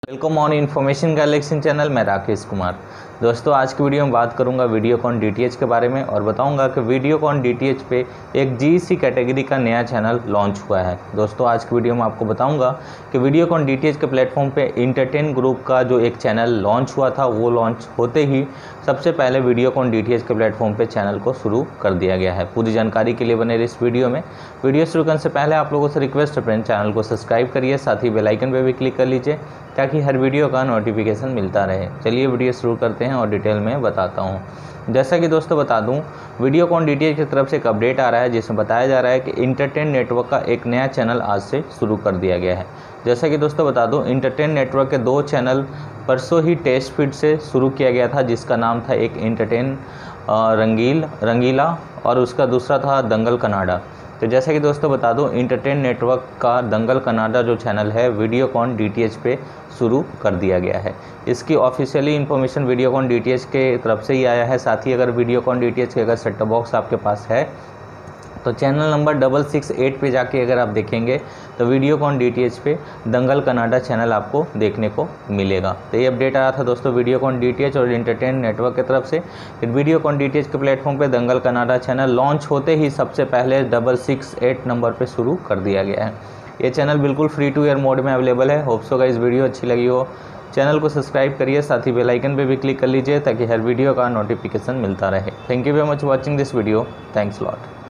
Welcome on information galaxy channel. मैं राकेश कुमार। दोस्तों, आज की वीडियो में बात करूंगा वीडियोकॉन डीटीएच के बारे में और बताऊंगा कि वीडियोकॉन डीटीएच पे एक जीईसी कैटेगरी का नया चैनल लॉन्च हुआ है। दोस्तों, आज की वीडियो में आपको बताऊंगा कि वीडियोकॉन डीटीएच के प्लेटफॉर्म पे इंटरटेन ग्रुप का जो एक चैनल लॉन्च हुआ था, वो लॉन्च होते ही सबसे पहले वीडियोकॉन डीटीएच के प्लेटफॉर्म पे चैनल को शुरू कर दिया गया है। पूरी जानकारी के लिए बने रहिए इस वीडियो में। वीडियो शुरू करने से पहले आप लोगों से रिक्वेस्ट है फ्रेंड, चैनल को सब्सक्राइब करिए, साथ ही बेल आइकन पे भी क्लिक कर लीजिए ताकि हर वीडियो का नोटिफिकेशन मिलता रहे। चलिए वीडियो शुरू करते हैं और डिटेल में बताता हूं। जैसा कि दोस्तों बता दूं, वीडियोकॉन डीटीएच की तरफ से एक अपडेट आ रहा है जिसमें बताया जा रहा है कि इंटरटेन नेटवर्क का एक नया चैनल आज से शुरू कर दिया गया है। जैसा कि दोस्तों बता दूं, इंटरटेन नेटवर्क के 2 चैनल परसों ही टेस्ट फीड से शुरू किया गया था, जिसका नाम था एक इंटरटेन रंगीला और उसका दूसरा था दंगल कनाडा। तो जैसा कि दोस्तों बता दूं, इंटरटेन नेटवर्क का दंगल कनाडा जो चैनल है वीडियोकॉन डीटीएच पे शुरू कर दिया गया है। इसकी ऑफिशियली इन्फॉर्मेशन वीडियोकॉन डीटीएच के तरफ से ही आया है। साथ ही अगर वीडियोकॉन डीटीएच के अगर सेट टॉप बॉक्स आपके पास है तो चैनल नंबर 668 पे जाके अगर आप देखेंगे तो वीडियोकॉन डीटीएच पे दंगल कनाडा चैनल आपको देखने को मिलेगा। तो ये अपडेट आया था दोस्तों वीडियोकॉन डीटीएच और इंटरटेन नेटवर्क की तरफ से। वीडियोकॉन डीटीएच के प्लेटफॉर्म पे दंगल कनाडा चैनल लॉन्च होते ही सबसे पहले 668 नंबर पे शुरू कर दिया गया है। ये चैनल बिल्कुल फ्री टू एयर मोड में अवेलेबल है। होप सो गाइस वीडियो अच्छी लगी हो। चैनल को सब्सक्राइब करिए, साथ ही बेल आइकन पे भी क्लिक कर लीजिए ताकि हर वीडियो का नोटिफिकेशन मिलता रहे। Thank you very much watching this video. Thanks lot.